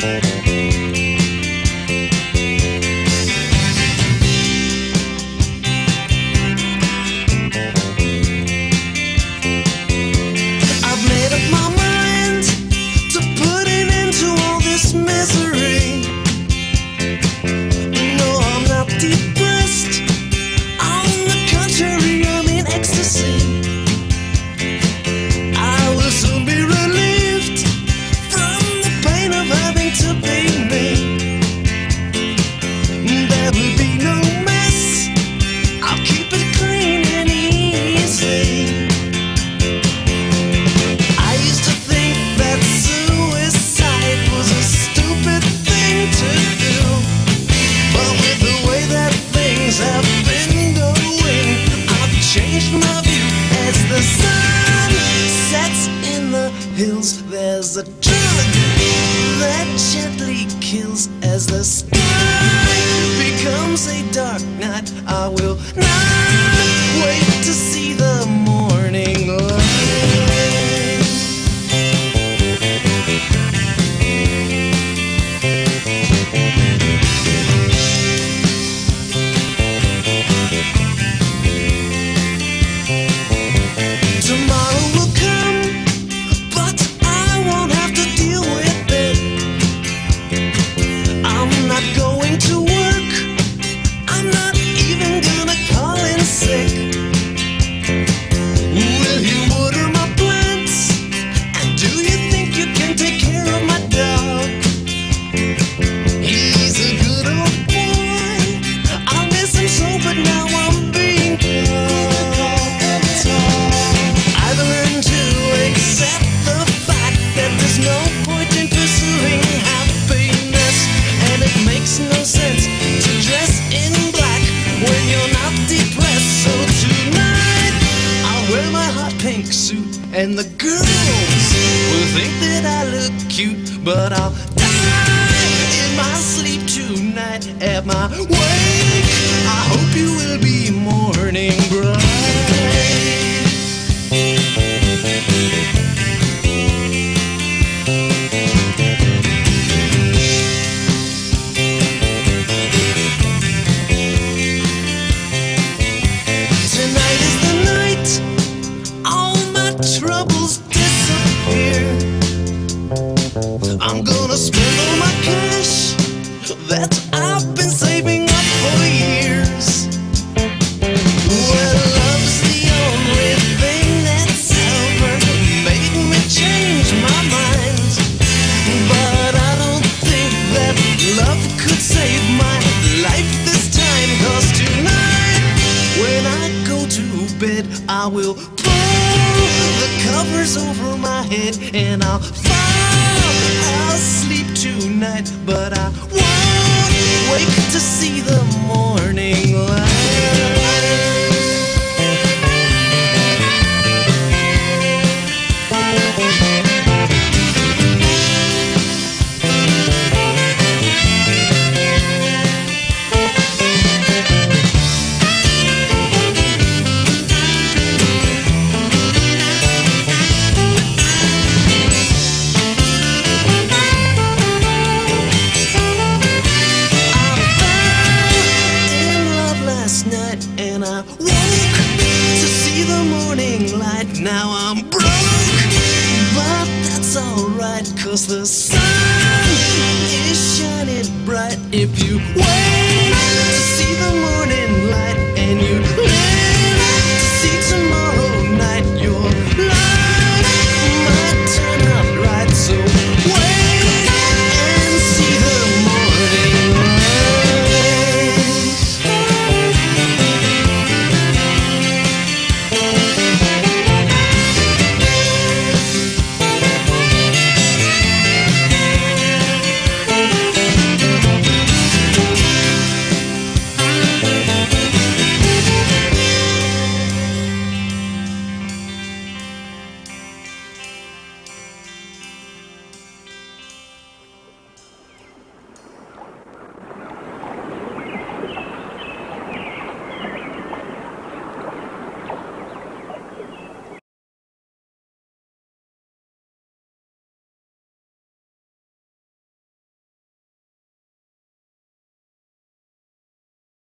There's a drug that gently kills as the sky becomes a dark night. I will not wait to see the morning light. Tomorrow will come, but I won't have to deal with it. I'm not going to work, I'm not even gonna call in sick. Will you water my plants? And do you think you can take care of my dog? He's a good old boy, I'll miss him so, but now I'm being called. I've learned to accept the fact that there's no point in pursuing happiness, and it makes no sense to dress in black when you're not depressed. So tonight I'll wear my hot pink suit, and the girls will think that I look cute, but I'll die in my sleep tonight. At my wake, I hope you will be morning bright. Tonight is the night all my troubles disappear. I'm gonna spend all my cash that I've been saving up for years. Well, love's the only thing that's ever made me change my mind, but I don't think that love could save my life this time. 'Cause tonight when I go to bed, I will pull the covers over my head and I'll fall asleep tonight, but I won't wake to see the morning light. And I woke to see the morning light. Now I'm broke, but that's alright, 'cause the sun is shining bright. If you wait